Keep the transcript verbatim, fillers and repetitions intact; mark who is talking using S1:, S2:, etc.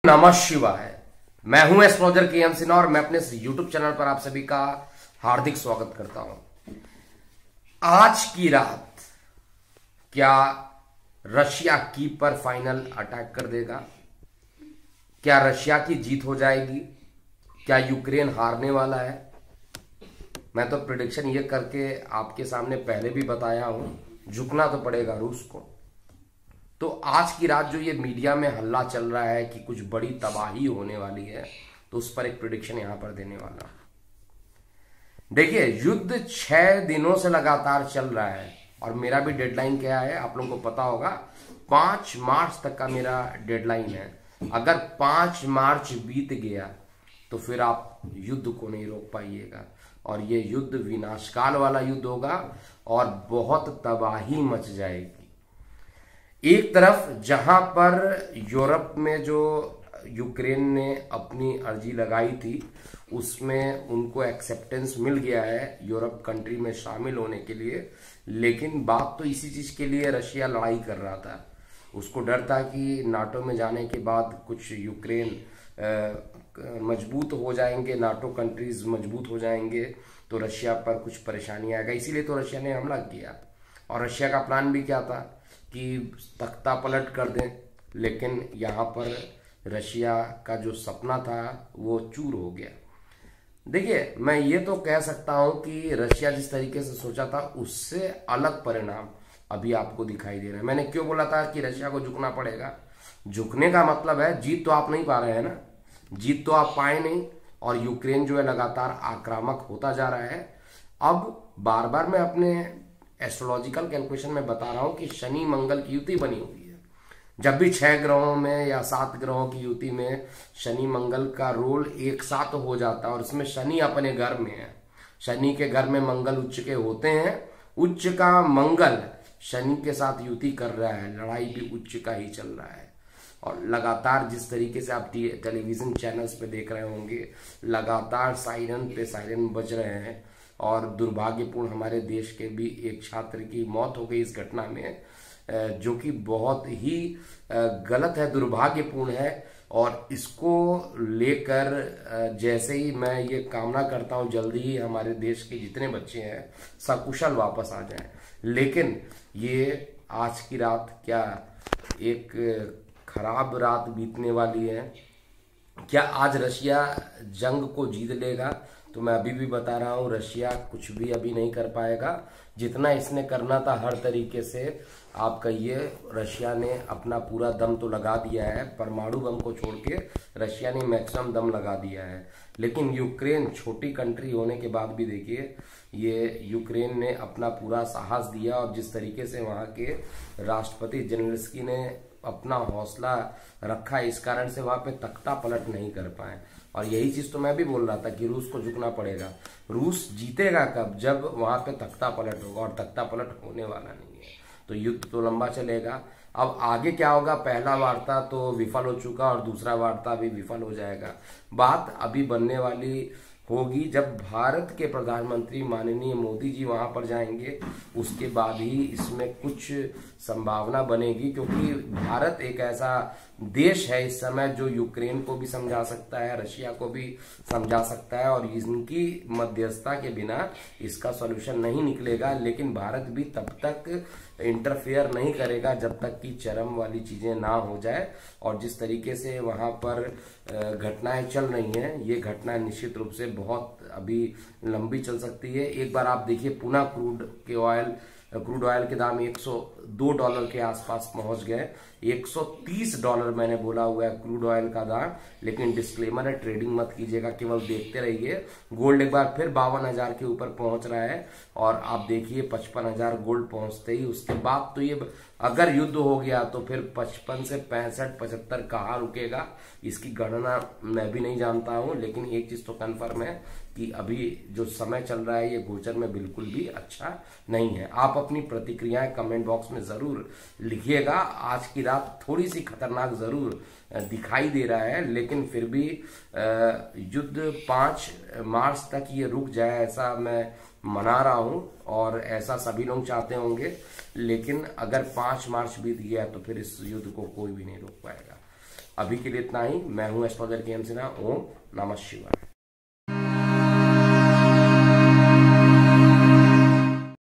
S1: नमः शिवाय। मैं हूं एस्ट्रोलॉजर के एम सिन्हा और मैं अपने यूट्यूब चैनल पर आप सभी का हार्दिक स्वागत करता हूं। आज की रात क्या रशिया कीव पर फाइनल अटैक कर देगा? क्या रशिया की जीत हो जाएगी? क्या यूक्रेन हारने वाला है? मैं तो प्रिडिक्शन ये करके आपके सामने पहले भी बताया हूं, झुकना तो पड़ेगा रूस को। तो आज की रात जो ये मीडिया में हल्ला चल रहा है कि कुछ बड़ी तबाही होने वाली है, तो उस पर एक प्रिडिक्शन यहां पर देने वाला। देखिए, युद्ध छह दिनों से लगातार चल रहा है और मेरा भी डेडलाइन क्या है आप लोगों को पता होगा। पांच मार्च तक का मेरा डेडलाइन है। अगर पांच मार्च बीत गया तो फिर आप युद्ध को नहीं रोक पाइएगा और ये युद्ध विनाशकाल वाला युद्ध होगा और बहुत तबाही मच जाएगी। एक तरफ जहां पर यूरोप में जो यूक्रेन ने अपनी अर्जी लगाई थी उसमें उनको एक्सेप्टेंस मिल गया है यूरोप कंट्री में शामिल होने के लिए, लेकिन बात तो इसी चीज के लिए रशिया लड़ाई कर रहा था। उसको डर था कि नाटो में जाने के बाद कुछ यूक्रेन मजबूत हो जाएंगे, नाटो कंट्रीज मजबूत हो जाएंगे तो रशिया पर कुछ परेशानी आएगा, इसीलिए तो रशिया ने हमला किया। और रशिया का प्लान भी क्या था कि तख्ता पलट कर दें, लेकिन यहाँ पर रशिया का जो सपना था वो चूर हो गया। देखिए, मैं ये तो कह सकता हूं कि रशिया जिस तरीके से सोचा था उससे अलग परिणाम अभी आपको दिखाई दे रहा है। मैंने क्यों बोला था कि रशिया को झुकना पड़ेगा? झुकने का मतलब है जीत तो आप नहीं पा रहे हैं ना, जीत तो आप पाए नहीं और यूक्रेन जो है लगातार आक्रामक होता जा रहा है। अब बार बार मैं अपने एस्ट्रोलॉजिकल कैलकुलेशन में बता रहा हूं कि शनि मंगल की युति बनी हुई है। जब भी छह ग्रहों में या सात ग्रहों की युति में शनि मंगल का रोल एक साथ हो जाता है और इसमें शनि अपने घर में है, शनि के घर में मंगल उच्च के होते हैं, उच्च का मंगल शनि के साथ युति कर रहा है, लड़ाई भी उच्च का ही चल रहा है। और लगातार जिस तरीके से आप टेलीविजन चैनल्स पे देख रहे होंगे, लगातार साइरन पे साइरन बज रहे हैं और दुर्भाग्यपूर्ण हमारे देश के भी एक छात्र की मौत हो गई इस घटना में, जो कि बहुत ही गलत है, दुर्भाग्यपूर्ण है। और इसको लेकर जैसे ही मैं ये कामना करता हूं जल्दी ही हमारे देश के जितने बच्चे हैं सकुशल वापस आ जाएं, लेकिन ये आज की रात क्या एक खराब रात बीतने वाली है। क्या आज रशिया जंग को जीत लेगा? तो मैं अभी भी बता रहा हूं, रशिया कुछ भी अभी नहीं कर पाएगा। जितना इसने करना था हर तरीके से आप कहिए, रशिया ने अपना पूरा दम तो लगा दिया है, परमाणु बम को छोड़ के रशिया ने मैक्सिमम दम लगा दिया है। लेकिन यूक्रेन छोटी कंट्री होने के बाद भी देखिए, ये यूक्रेन ने अपना पूरा साहस दिया और जिस तरीके से वहां के राष्ट्रपति जेलेंस्की ने अपना हौसला रखा, इस कारण से वहां पे तख्ता पलट नहीं कर पाए। और यही चीज तो मैं भी बोल रहा था कि रूस को झुकना पड़ेगा। रूस जीतेगा कब? जब वहां पे तख्ता पलट होगा और तख्ता पलट होने वाला नहीं है, तो युद्ध तो लंबा चलेगा। अब आगे क्या होगा? पहला वार्ता तो विफल हो चुका और दूसरा वार्ता भी विफल हो जाएगा। बात अभी बनने वाली होगी जब भारत के प्रधानमंत्री माननीय मोदी जी वहां पर जाएंगे, उसके बाद ही इसमें कुछ संभावना बनेगी, क्योंकि भारत एक ऐसा देश है इस समय जो यूक्रेन को भी समझा सकता है, रशिया को भी समझा सकता है और इनकी मध्यस्थता के बिना इसका सॉल्यूशन नहीं निकलेगा। लेकिन भारत भी तब तक इंटरफेयर नहीं करेगा जब तक कि चरम वाली चीजें ना हो जाए। और जिस तरीके से वहां पर घटनाएं चल रही हैं, ये घटना निश्चित रूप से बहुत अभी लंबी चल सकती है। एक बार आप देखिए, पुनः क्रूड के ऑयल क्रूड ऑयल के दाम एक सौ दो डॉलर के आसपास पहुंच गए। एक सौ तीस डॉलर मैंने बोला हुआ है क्रूड ऑयल का दाम, लेकिन डिस्क्लेमर है, ट्रेडिंग मत कीजिएगा, केवल देखते रहिए। गोल्ड एक बार फिर बावन हजार के ऊपर पहुंच रहा है और आप देखिए पचपन हजार गोल्ड पहुंचते ही उसके बाद तो ये अगर युद्ध हो गया तो फिर पचपन से पैंसठ पचहत्तर कहाँ रुकेगा, इसकी गणना मैं भी नहीं जानता हूं। लेकिन एक चीज तो कन्फर्म है कि अभी जो समय चल रहा है ये गोचर में बिल्कुल भी अच्छा नहीं है। आप अपनी प्रतिक्रियाएं कमेंट बॉक्स में जरूर लिखिएगा। आज की रात थोड़ी सी खतरनाक जरूर दिखाई दे रहा है, लेकिन फिर भी युद्ध पांच मार्च तक ये रुक जाए ऐसा मैं मना रहा हूं और ऐसा सभी लोग चाहते होंगे। लेकिन अगर पांच मार्च बीत गया तो फिर इस युद्ध को कोई भी नहीं रोक पाएगा। अभी के लिए इतना ही। मैं हूं एस्ट्रोलॉजर के एम सिन्हा। ओम नमः शिवाय।